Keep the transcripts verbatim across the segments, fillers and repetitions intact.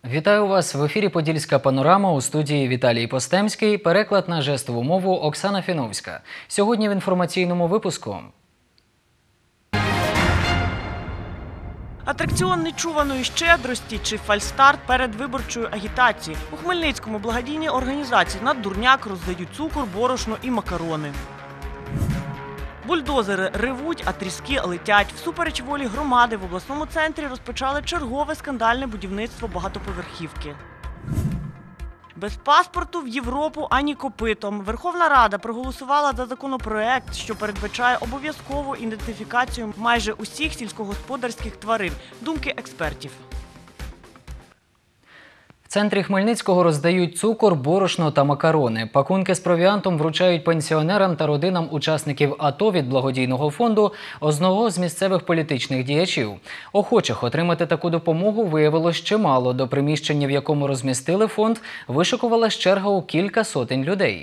Вітаю вас! В ефірі «Подільська панорама», у студії Віталій Постемський, переклад на жестову мову Оксана Фіновська. Сьогодні в інформаційному випуску. Атракціон нечуваної щедрості чи фальстарт перед виборчою агітацією. У Хмельницькому благодійні організації на дурняк роздають цукор, борошно і макарони. Бульдозери ревуть, а тріски летять. Всупереч волі громади в обласному центрі розпочали чергове скандальне будівництво багатоповерхівки. Без паспорту в Європу ані копитом. Верховна Рада проголосувала за законопроект, що передбачає обов'язкову ідентифікацію майже усіх сільськогосподарських тварин. Думки експертів. В центрі Хмельницького роздають цукор, борошно та макарони. Пакунки з провіантом вручають пенсіонерам та родинам учасників АТО від благодійного фонду одного з місцевих політичних діячів. Охочих отримати таку допомогу виявилось чимало. До приміщення, в якому розмістили фонд, вишикувалась черга у кілька сотень людей.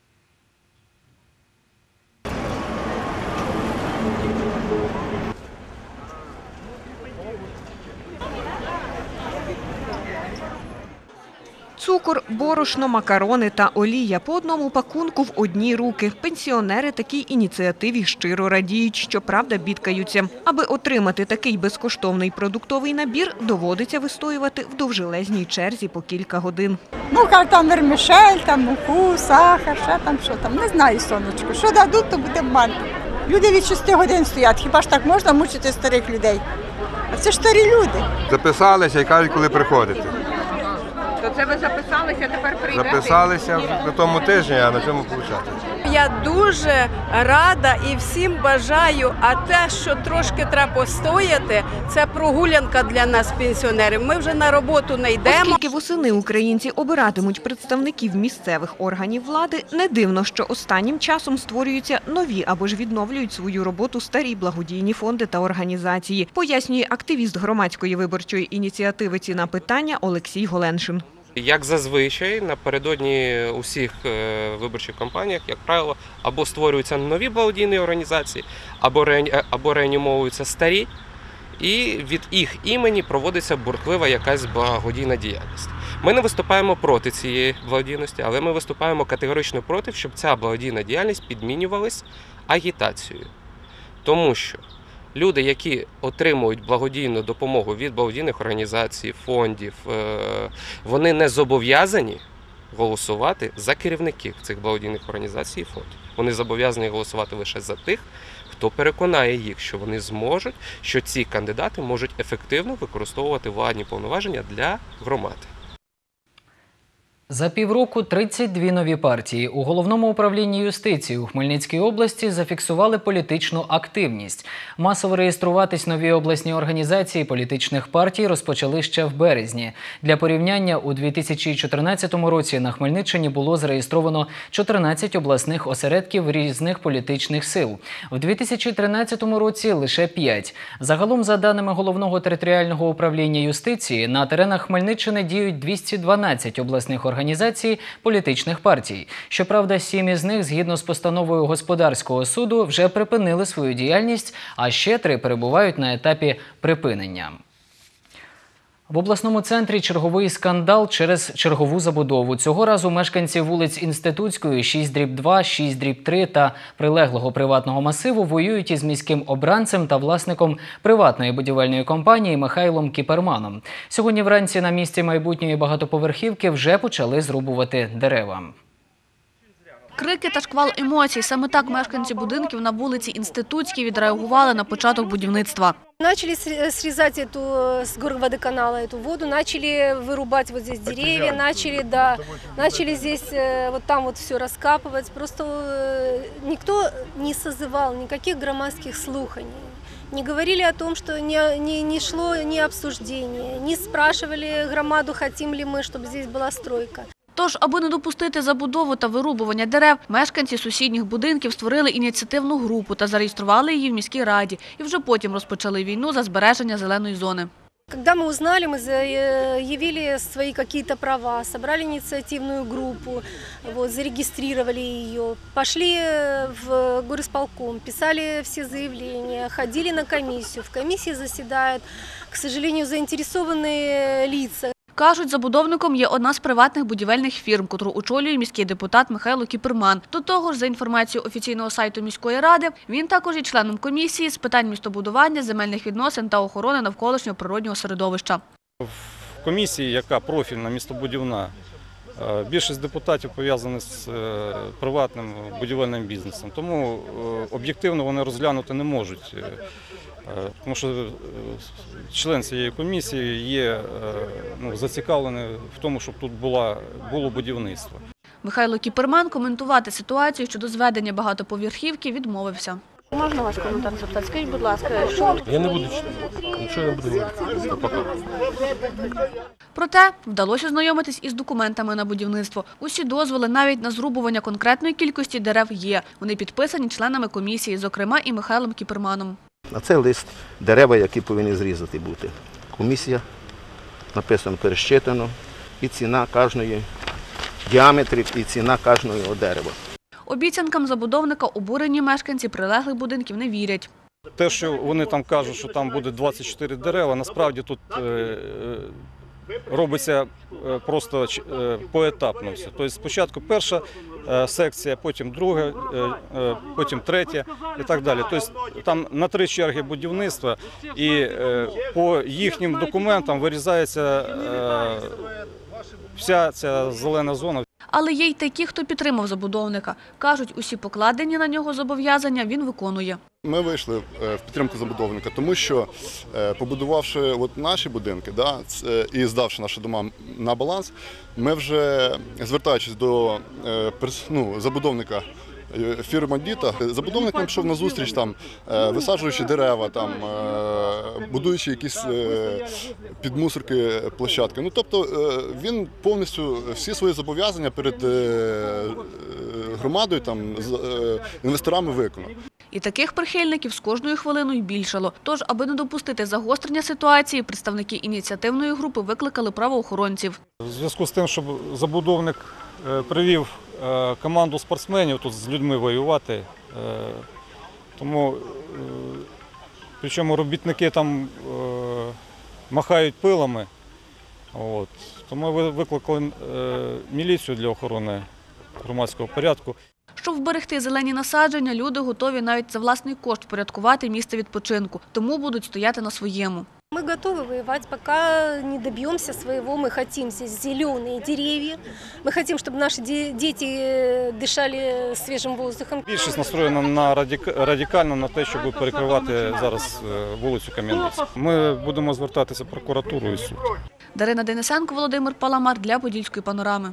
Цукор, борошно, макарони та олія по одному пакунку в одні руки. Пенсіонери такій ініціативі щиро радіють, щоправда бідкаються. Аби отримати такий безкоштовний продуктовий набір, доводиться вистоювати в довжелезній черзі по кілька годин. Ну, як там вермішель, там муку, сахар, що там, що там. Не знаю, сонечко. Що дадуть, то буде мати. Люди від шести годин стоять. Хіба ж так можна мучити старих людей? А це ж старі люди. Записалися і кажуть, коли приходити. То це ви записалися, тепер прийдете? Записалися на тому тижні, а на цьому получати. Я дуже рада і всім бажаю, а те, що трошки треба постояти, це прогулянка для нас, пенсіонерів. Ми вже на роботу не йдемо. Оскільки восени українці обиратимуть представників місцевих органів влади, не дивно, що останнім часом створюються нові або ж відновлюють свою роботу старі благодійні фонди та організації, пояснює активіст громадської виборчої ініціативи «Ціна питання» Олексій Голеншин. Як зазвичай, напередодні усіх виборчих кампаніях, як правило, або створюються нові благодійні організації, або, ре... або реанімовуються старі, і від їх імені проводиться бурхлива якась благодійна діяльність. Ми не виступаємо проти цієї благодійності, але ми виступаємо категорично проти, щоб ця благодійна діяльність підмінювалась агітацією. Тому що люди, які отримують благодійну допомогу від благодійних організацій, фондів, вони не зобов'язані голосувати за керівників цих благодійних організацій і фондів. Вони зобов'язані голосувати лише за тих, хто переконає їх, що вони зможуть, що ці кандидати можуть ефективно використовувати владні повноваження для громади. За півроку тридцять дві нові партії. У Головному управлінні юстиції у Хмельницькій області зафіксували політичну активність. Масово реєструватись нові обласні організації політичних партій розпочали ще в березні. Для порівняння, у дві тисячі чотирнадцятому році на Хмельниччині було зареєстровано чотирнадцять обласних осередків різних політичних сил. У дві тисячі тринадцятому році лише п'ять. Загалом, за даними Головного територіального управління юстиції, на теренах Хмельниччини діють двісті дванадцять обласних організацій. Організації політичних партій. Щоправда, сім із них, згідно з постановою Господарського суду, вже припинили свою діяльність, а ще три перебувають на етапі припинення. В обласному центрі черговий скандал через чергову забудову. Цього разу мешканці вулиць Інститутської, шість дріб два, шість дріб три та прилеглого приватного масиву воюють із міським обранцем та власником приватної будівельної компанії Михайлом Кіперманом. Сьогодні вранці на місці майбутньої багатоповерхівки вже почали зрубувати дерева. Крики та шквал емоцій. Саме так мешканці будинків на вулиці Інститутській відреагували на початок будівництва. Начали срезать эту, с горводоканала эту воду, начали вырубать вот здесь деревья, начали, да, начали здесь вот там вот все раскапывать. Просто никто не созывал никаких громадских слуханий. Не говорили о том, что не, не, не шло ни обсуждение, не спрашивали громаду, хотим ли мы, чтобы здесь была стройка. Тож, аби не допустити забудову та вирубування дерев, мешканці сусідніх будинків створили ініціативну групу та зареєстрували її в міській раді. І вже потім розпочали війну за збереження зеленої зони. Когда мы узнали, мы заявили свои какие-то права, собрали инициативную группу, вот, зарегистрировали ее, пошли в горисполком, писали все заявления, ходили на комиссию. В комиссии заседают, к сожалению, заинтересованные лица. Кажуть, забудовником є одна з приватних будівельних фірм, котру очолює міський депутат Михайло Кіперман. До того ж, за інформацією офіційного сайту міської ради, він також є членом комісії з питань містобудування, земельних відносин та охорони навколишнього природнього середовища. В комісії, яка профільна містобудівна, більшість депутатів пов'язані з приватним будівельним бізнесом. Тому об'єктивно вони розглянути не можуть. Тому що член цієї комісії є ну, зацікавлений в тому, щоб тут була, було будівництво. Михайло Кіперман коментувати ситуацію щодо зведення багатоповерхівки відмовився. Можна ваш коментар запитати? Скажіть, будь ласка, що… Я не буду читати, нічого не буду говорити. Пока. Проте вдалося ознайомитись із документами на будівництво. Усі дозволи навіть на зрубування конкретної кількості дерев є. Вони підписані членами комісії, зокрема і Михайлом Кіперманом. А це лист дерева, які повинні зрізати бути. Комісія, написано, пересчитано, і ціна кожної діаметрів, і ціна кожного дерева. Обіцянкам забудовника обурені мешканці прилеглих будинків не вірять. Те, що вони там кажуть, що там буде двадцять чотири дерева, насправді тут е, робиться просто поетапно все. Тобто спочатку перша секція, потім друга, потім третя і так далі. Тобто там на три черги будівництва і по їхнім документам вирізається вся ця зелена зона. Але є й такі, хто підтримав забудовника. Кажуть, усі покладені на нього зобов'язання він виконує. Ми вийшли в підтримку забудовника, тому що, побудувавши от наші будинки, да, і здавши наші дома на баланс, ми вже, звертаючись до ну, забудовника фірма «Діта», забудовник нам пішов на зустріч, там, висаджуючи дерева, там, будуючи якісь підмусорки, площадки. Ну, тобто він повністю всі свої зобов'язання перед громадою, там, з інвесторами виконав. І таких прихильників з кожною хвилиною більшало. Тож, аби не допустити загострення ситуації, представники ініціативної групи викликали правоохоронців. У зв'язку з тим, щоб забудовник привів команду спортсменів тут з людьми воювати, тому, причому робітники там махають пилами, от, тому ми викликали міліцію для охорони громадського порядку. Щоб вберегти зелені насадження, люди готові навіть за власний кошт впорядкувати місце відпочинку, тому будуть стояти на своєму. Мы готовы воевать, пока не добьемся своего. Мы хотим здесь зеленые деревья. Мы хотим, чтобы наши дети дышали свежим воздухом. Більшість настроєна на радикально на те, щоб перекривати зараз вулицю Кам'янецьку. Ми будемо звертатися в прокуратуру і суд. Дарина Денисенко, Володимир Паламар для Подільської панорами.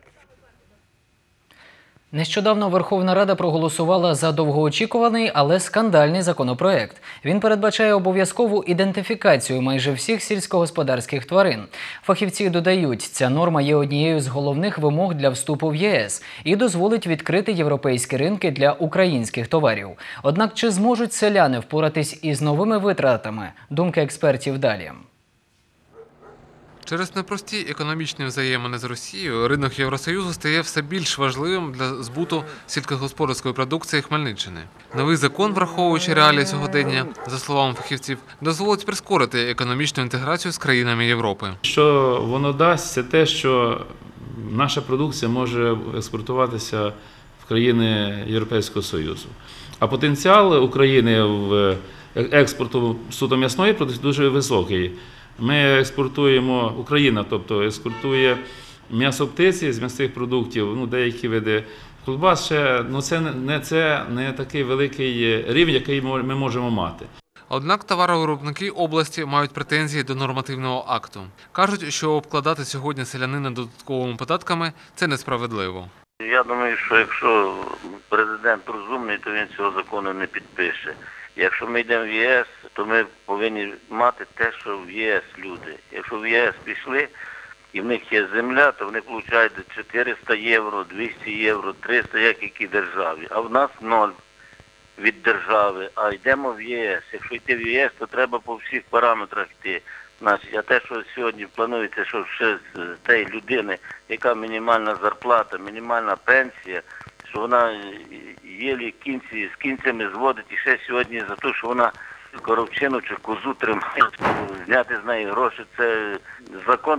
Нещодавно Верховна Рада проголосувала за довгоочікуваний, але скандальний законопроект. Він передбачає обов'язкову ідентифікацію майже всіх сільськогосподарських тварин. Фахівці додають, ця норма є однією з головних вимог для вступу в ЄС і дозволить відкрити європейські ринки для українських товарів. Однак чи зможуть селяни впоратись із новими витратами? Думки експертів далі. Через непрості економічні взаємини з Росією ринок Євросоюзу стає все більш важливим для збуту сільськогосподарської продукції Хмельниччини. Новий закон, враховуючи реалії сьогодення, за словами фахівців, дозволить прискорити економічну інтеграцію з країнами Європи. Що воно дасть, це те, що наша продукція може експортуватися в країни Європейського Союзу. А потенціал України в експорту суто м'ясної продукції дуже високий. Ми експортуємо, Україна, тобто експортує м'ясо птиці з м'ясних продуктів, ну, деякі види колбас ще, ну, це не, це не такий великий рівень, який ми можемо мати. Однак товаровиробники області мають претензії до нормативного акту. Кажуть, що обкладати сьогодні селянина додатковими податками – це несправедливо. Я думаю, що якщо президент розумний, то він цього закону не підпише. Якщо ми йдемо в ЄС, то ми повинні мати те, що в ЄС люди. Якщо в ЄС пішли і в них є земля, то вони отримують чотириста євро, двісті євро, триста, як які державі. А в нас ноль від держави, а йдемо в ЄС. Якщо йти в ЄС, то треба по всіх параметрах йти. Значить, а те, що сьогодні планується, що ще з тієї людини, яка мінімальна зарплата, мінімальна пенсія, що вона єлі кінці, з кінцями зводить і ще сьогодні за те, що вона коровчину чи козу тримає, зняти з неї гроші, це закон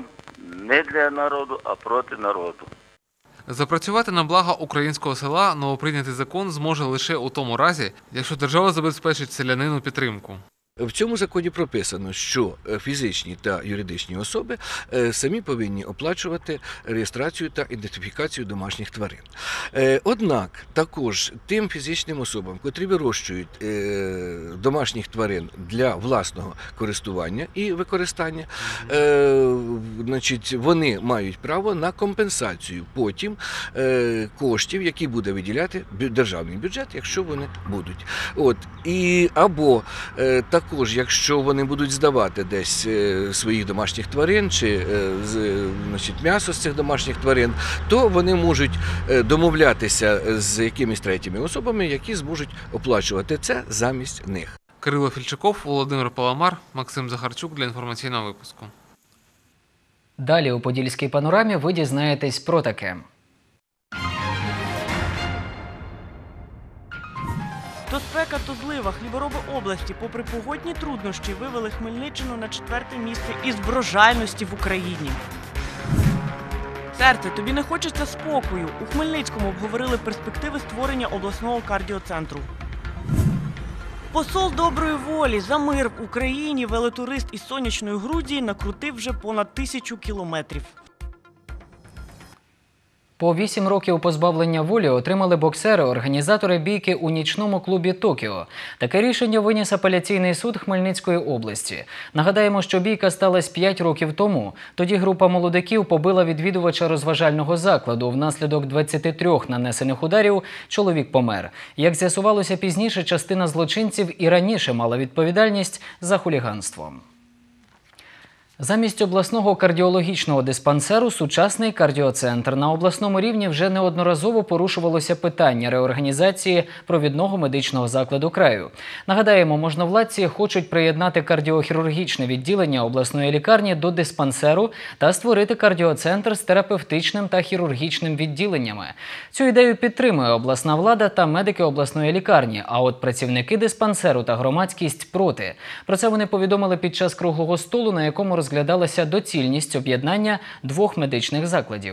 не для народу, а проти народу. Запрацювати на благо українського села новоприйнятий закон зможе лише у тому разі, якщо держава забезпечить селянину підтримку. В цьому законі прописано, що фізичні та юридичні особи самі повинні оплачувати реєстрацію та ідентифікацію домашніх тварин. Однак також тим фізичним особам, котрі вирощують домашніх тварин для власного користування і використання, значить, вони мають право на компенсацію потім коштів, які буде виділяти державний бюджет, якщо вони будуть. От. І або так Також, якщо вони будуть здавати десь своїх домашніх тварин чи значить, м'ясо з цих домашніх тварин, то вони можуть домовлятися з якимись третіми особами, які зможуть оплачувати це замість них. Кирило Фільчаков, Володимир Паламар, Максим Захарчук для інформаційного випуску. Далі у Подільській панорамі ви дізнаєтесь про таке. То спека, то злива. Хлібороби області, попри погодні труднощі, вивели Хмельниччину на четверте місце із врожайності в Україні. Серце, тобі не хочеться спокою. У Хмельницькому обговорили перспективи створення обласного кардіоцентру. Посол доброї волі за мир в Україні велотурист із сонячної Грузії накрутив вже понад тисячу кілометрів. По вісім років позбавлення волі отримали боксери, організатори бійки у нічному клубі «Токіо». Таке рішення виніс апеляційний суд Хмельницької області. Нагадаємо, що бійка сталася п'ять років тому. Тоді група молодиків побила відвідувача розважального закладу. Внаслідок двадцяти трьох нанесених ударів чоловік помер. Як з'ясувалося пізніше, частина злочинців і раніше мала відповідальність за хуліганство. Замість обласного кардіологічного диспансеру – сучасний кардіоцентр. На обласному рівні вже неодноразово порушувалося питання реорганізації провідного медичного закладу краю. Нагадаємо, можновладці хочуть приєднати кардіохірургічне відділення обласної лікарні до диспансеру та створити кардіоцентр з терапевтичним та хірургічним відділеннями. Цю ідею підтримує обласна влада та медики обласної лікарні, а от працівники диспансеру та громадськість проти. Про це вони повідомили під час круглого столу, на якому розглядалися розглядалася доцільність об'єднання двох медичних закладів.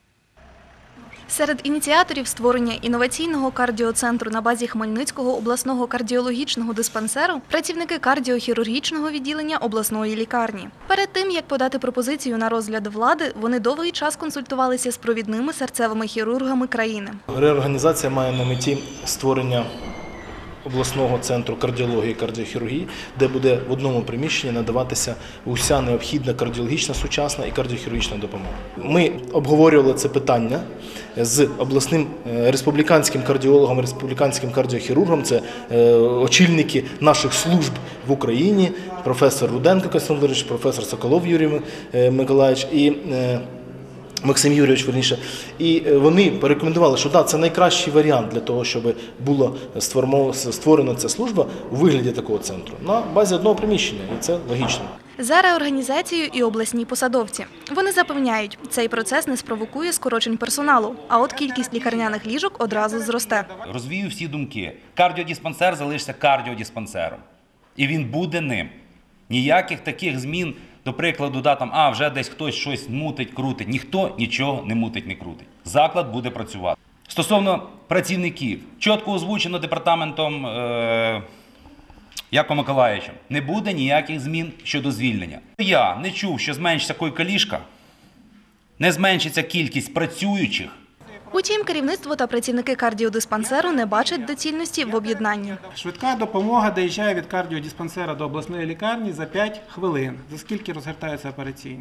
Серед ініціаторів створення інноваційного кардіоцентру на базі Хмельницького обласного кардіологічного диспансеру – працівники кардіохірургічного відділення обласної лікарні. Перед тим, як подати пропозицію на розгляд влади, вони довгий час консультувалися з провідними серцевими хірургами країни. Реорганізація має на меті створення обласного центру кардіології і кардіохірургії, де буде в одному приміщенні надаватися уся необхідна кардіологічна, сучасна і кардіохірургічна допомога. Ми обговорювали це питання з обласним республіканським кардіологом, республіканським кардіохірургом, це очільники наших служб в Україні, професор Руденко Костянтин Володимирович, професор Соколов Юрій Миколаївич і Максим Юрійович, верніше, і вони порекомендували, що да, це найкращий варіант для того, щоб була створена ця служба у вигляді такого центру на базі одного приміщення, і це логічно. За реорганізацію і обласні посадовці. Вони запевняють, цей процес не спровокує скорочень персоналу, а от кількість лікарняних ліжок одразу зросте. Розвію всі думки. Кардіодиспансер залишиться кардіодиспансером. І він буде ним. Ніяких таких змін, до прикладу, да, там, а вже десь хтось щось мутить, крутить. Ніхто нічого не мутить, не крутить. Заклад буде працювати. Стосовно працівників, чітко озвучено департаментом е- Яковом Миколаївичем, не буде ніяких змін щодо звільнення. Я не чув, що зменшиться койка-ліжка, не зменшиться кількість працюючих. Утім, керівництво та працівники кардіодиспансеру не бачать доцільності в об'єднанні. Швидка допомога доїжджає від кардіодиспансера до обласної лікарні за п'ять хвилин. За скільки розгортається операційна?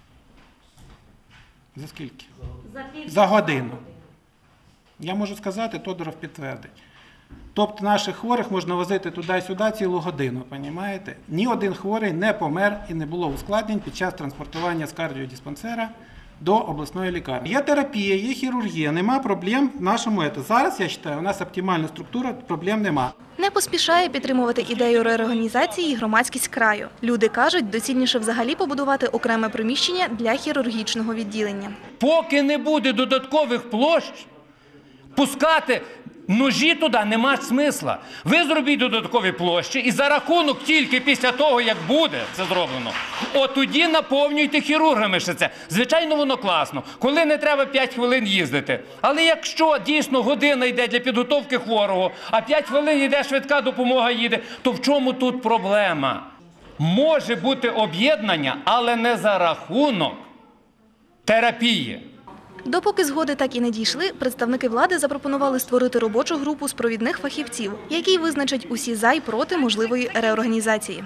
За скільки? За, за годину. Я можу сказати, Тодоров підтвердить. Тобто наших хворих можна возити туди-сюди цілу годину, розумієте? Ні один хворий не помер і не було ускладнень під час транспортування з кардіодиспансера до обласної лікарні. Є терапія, є хірургія, нема проблем в нашому ето. Зараз, я вважаю, у нас оптимальна структура, проблем нема. Не поспішає підтримувати ідею реорганізації громадськість краю. Люди кажуть, доцільніше взагалі побудувати окреме приміщення для хірургічного відділення. Поки не буде додаткових площ, пускати Ножі туди нема смисла. Ви зробіть додаткові площі і за рахунок тільки після того, як буде це зроблено, от тоді наповнюйте хірургами ще це. Звичайно, воно класно, коли не треба п'ять хвилин їздити. Але якщо дійсно година йде для підготовки хворого, а п'ять хвилин йде швидка допомога їде, то в чому тут проблема? Може бути об'єднання, але не за рахунок терапії. Допоки згоди так і не дійшли, представники влади запропонували створити робочу групу з провідних фахівців, які визначать усі за й проти можливої реорганізації.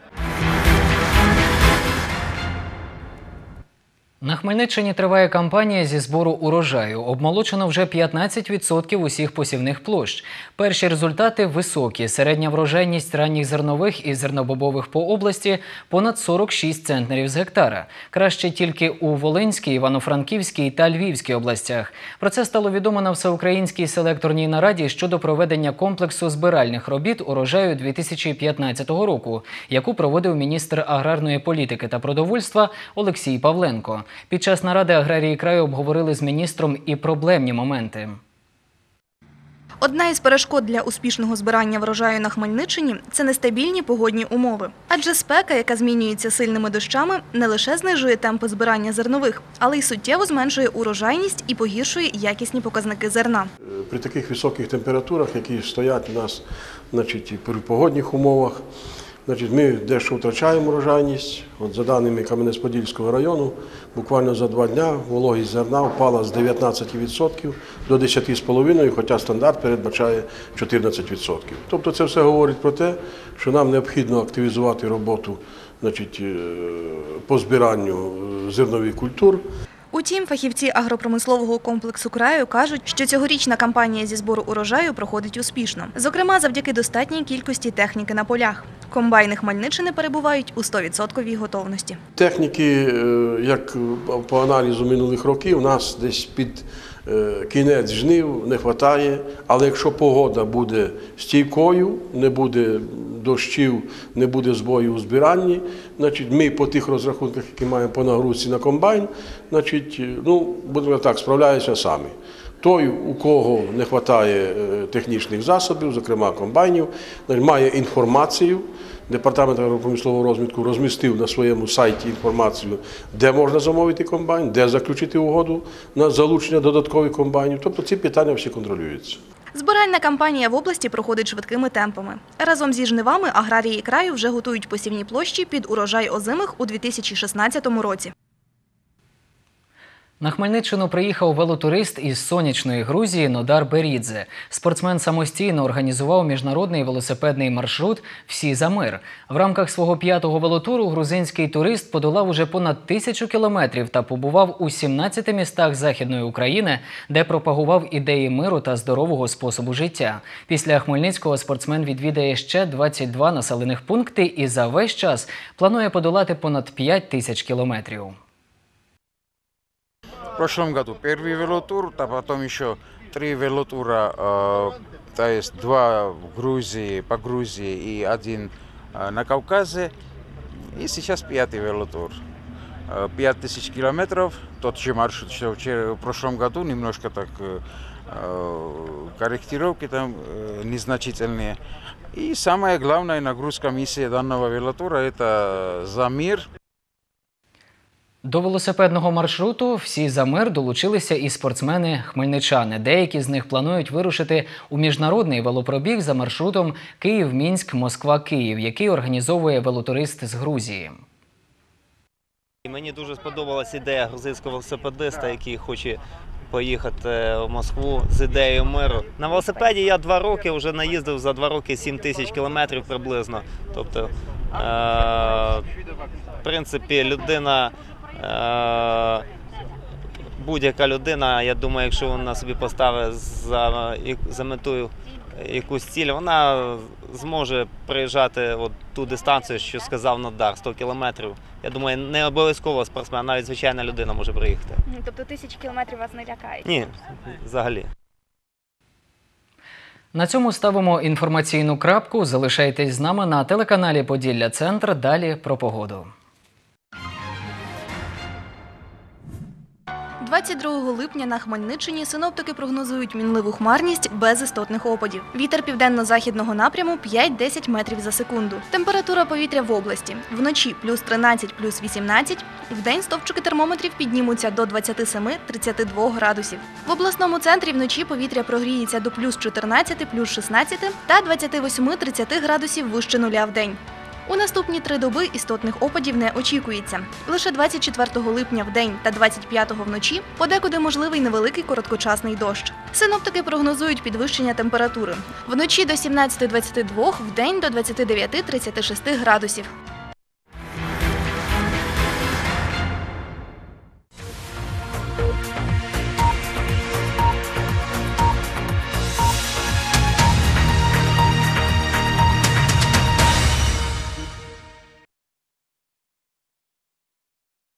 На Хмельниччині триває кампанія зі збору урожаю. Обмолочено вже п'ятнадцять відсотків усіх посівних площ. Перші результати високі. Середня врожайність ранніх зернових і зернобобових по області – понад сорок шість центнерів з гектара. Краще тільки у Волинській, Івано-Франківській та Львівській областях. Про це стало відомо на всеукраїнській селекторній нараді щодо проведення комплексу збиральних робіт урожаю дві тисячі п'ятнадцятого року, яку проводив міністр аграрної політики та продовольства Олексій Павленко. Під час наради аграрії краю обговорили з міністром і проблемні моменти. Одна із перешкод для успішного збирання врожаю на Хмельниччині – це нестабільні погодні умови. Адже спека, яка змінюється сильними дощами, не лише знижує темпи збирання зернових, але й суттєво зменшує урожайність і погіршує якісні показники зерна. При таких високих температурах, які стоять у нас, значить, при погодних умовах, значить, ми дещо втрачаємо урожайність. От за даними Кам'янець-Подільського району, буквально за два дня вологість зерна впала з дев'ятнадцяти відсотків до десяти цілих п'яти десятих, хоча стандарт передбачає чотирнадцять відсотків. Тобто це все говорить про те, що нам необхідно активізувати роботу, значить, по збиранню зернових культур. Утім, фахівці агропромислового комплексу краю кажуть, що цьогорічна кампанія зі збору урожаю проходить успішно. Зокрема, завдяки достатній кількості техніки на полях. Комбайни Хмельниччини перебувають у сто відсотків готовності. Техніки, як по аналізу минулих років, у нас десь під кінець жнив не вистачає, але якщо погода буде стійкою, не буде дощів, не буде збою у збиранні, значить, ми по тих розрахунках, які маємо по нагрузці на комбайн, значить, ну, будемо так, справляємося самі. Той, у кого не вистачає технічних засобів, зокрема комбайнів, має інформацію. Департамент агропромислового розвитку розмістив на своєму сайті інформацію, де можна замовити комбайн, де заключити угоду на залучення додаткових комбайнів. Тобто ці питання всі контролюються. Збиральна кампанія в області проходить швидкими темпами. Разом зі жнивами аграрії краю вже готують посівні площі під урожай озимих у дві тисячі шістнадцятому році. На Хмельниччину приїхав велотурист із сонячної Грузії Нодар Берідзе. Спортсмен самостійно організував міжнародний велосипедний маршрут «Всі за мир». В рамках свого п'ятого велотуру грузинський турист подолав уже понад тисячу кілометрів та побував у сімнадцяти містах Західної України, де пропагував ідеї миру та здорового способу життя. Після Хмельницького спортсмен відвідає ще двадцять два населених пункти і за весь час планує подолати понад п'ять тисяч кілометрів. В прошлом году первый велотур, а потом еще три велотура, э, то есть два в Грузии, по Грузии и один э, на Кавказе. И сейчас пятый велотур. Э, Пять тысяч километров, тот же маршрут, что в прошлом году, немножко так э, корректировки там э, незначительные. И самая главная нагрузка миссии данного велотура – это за мир. До велосипедного маршруту «Всі за мир» долучилися і спортсмени-хмельничани. Деякі з них планують вирушити у міжнародний велопробіг за маршрутом Київ-Мінськ, Москва-Київ, який організовує велотурист з Грузії. Мені дуже сподобалась ідея грузинського велосипедиста, який хоче поїхати в Москву з ідеєю миру. На велосипеді я два роки вже наїздив, за два роки сім тисяч кілометрів приблизно. Тобто, е- в принципі, людина, е- будь-яка людина, я думаю, якщо вона собі поставить за, за метою якусь ціль, вона зможе приїжджати от ту дистанцію, що сказав Нодар, сто кілометрів. Я думаю, не обов'язково спортсмен, навіть звичайна людина може приїхати. Тобто тисячі кілометрів вас не лякають? Ні, взагалі. На цьому ставимо інформаційну крапку. Залишайтесь з нами на телеканалі «Поділля Центр». Далі про погоду. двадцять другого липня на Хмельниччині синоптики прогнозують мінливу хмарність без істотних опадів. Вітер південно-західного напряму п'ять-десять метрів за секунду. Температура повітря в області. Вночі плюс тринадцять, плюс вісімнадцять. Вдень стовпчики термометрів піднімуться до двадцяти семи - тридцяти двох градусів. В обласному центрі вночі повітря прогріється до плюс чотирнадцяти, плюс шістнадцяти та двадцяти восьми - тридцяти градусів вище нуля в день. У наступні три доби істотних опадів не очікується. Лише двадцять четвертого липня вдень та двадцять п'ятого вночі подекуди можливий невеликий короткочасний дощ. Синоптики прогнозують підвищення температури. Вночі до сімнадцяти - двадцяти двох, вдень до двадцяти дев'яти - тридцяти шести градусів.